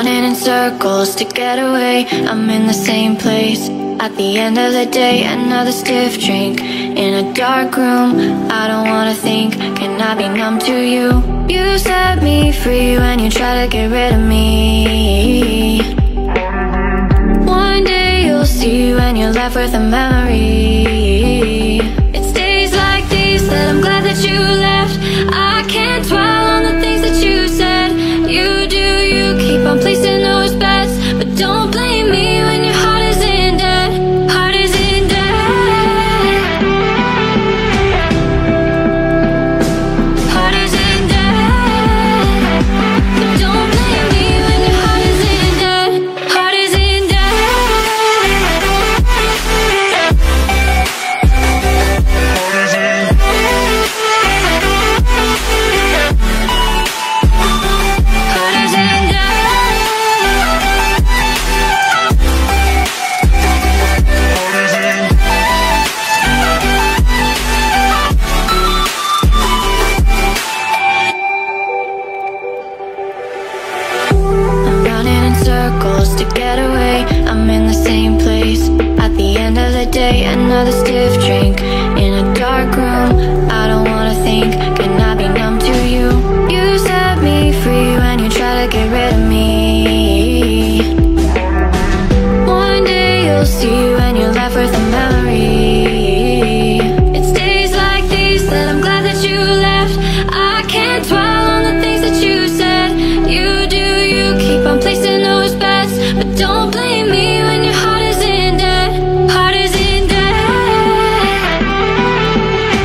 running in circles to get away. I'm in the same place at the end of the day. Another stiff drink in a dark room. I don't wanna think, can I be numb to you? You set me free when you try to get rid of me. One day you'll see when you're left with a memory. It's days like these that I'm glad that you left. I can't dwell on the things that you said. You do, you keep on placing those bets, but don't blame me when your heart is in debt. Heart is in debt. Heart is in debt. But don't blame me when your heart is in debt. Heart is in debt. Heart is in debt. I'm running in circles to get away. I'm in the same place at the end of the day. Another stiff drink in a dark room. I don't wanna think, can I be numb to you? You set me free when you try to get rid of me. One day you'll see when you're left with a memory. It's days like these that I'm glad that you left. I can't dwell on the things that you said. You do, you keep on placing those bets, but don't blame me when your heart is in debt. Heart is in debt.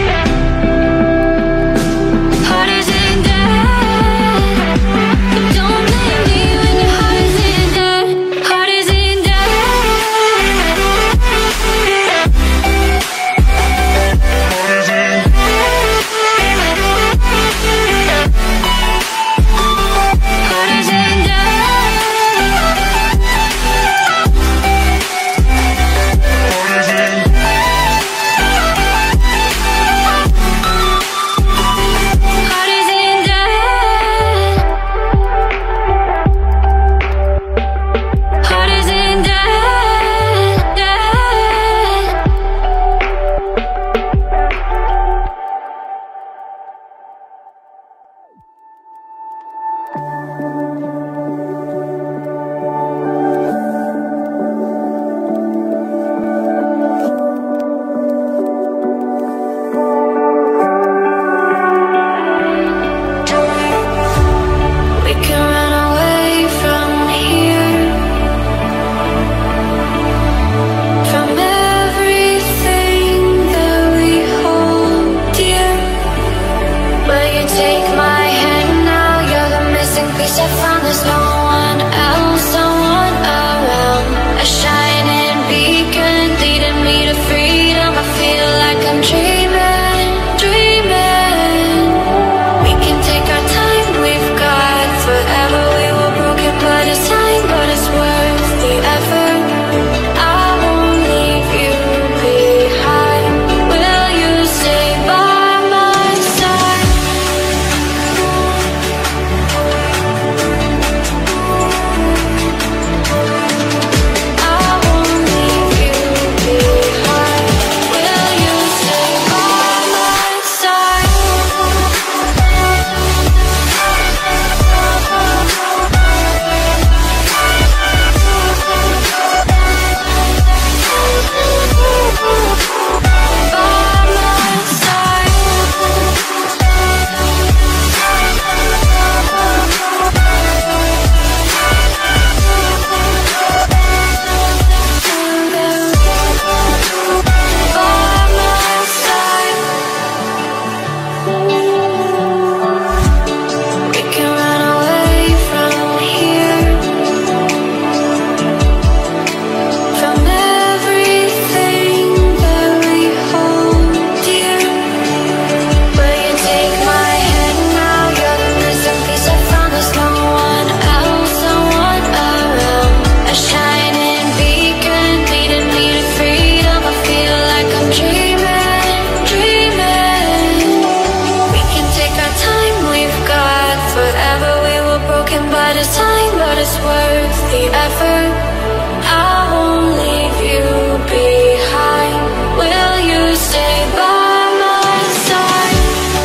worth the effort. I won't leave you behind. Will you stay by my side?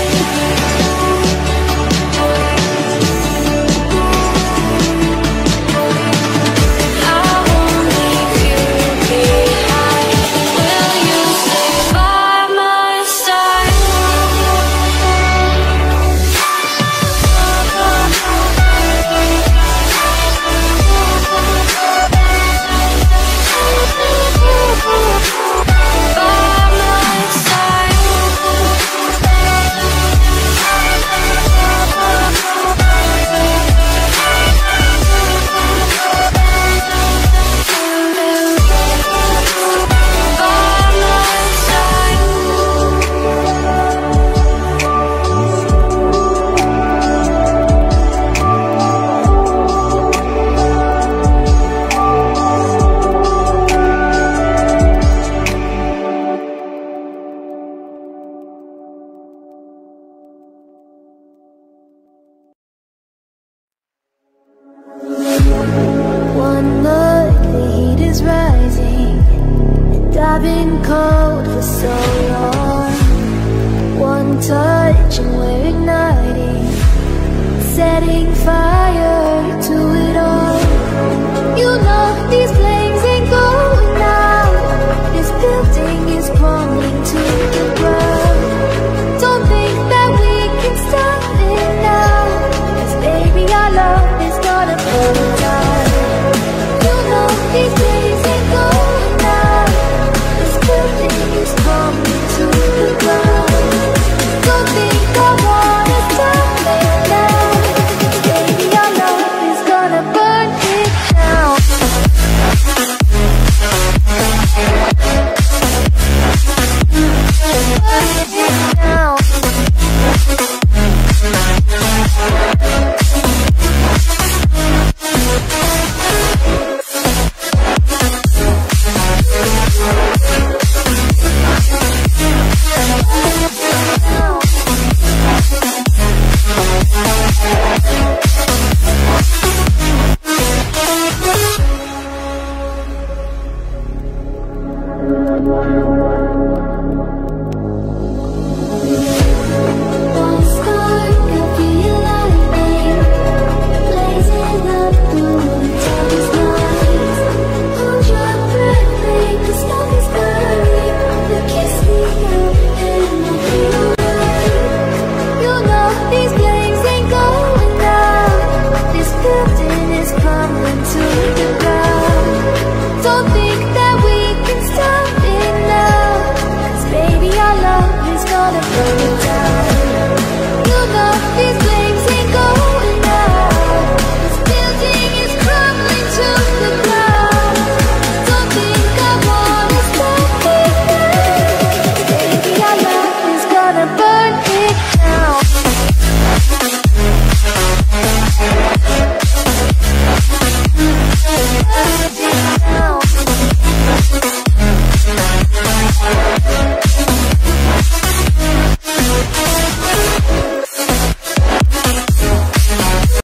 I won't leave you behind. Will you stay by my side? One look, the heat is rising, and I've been cold for so long. One touch and we're igniting, setting fire.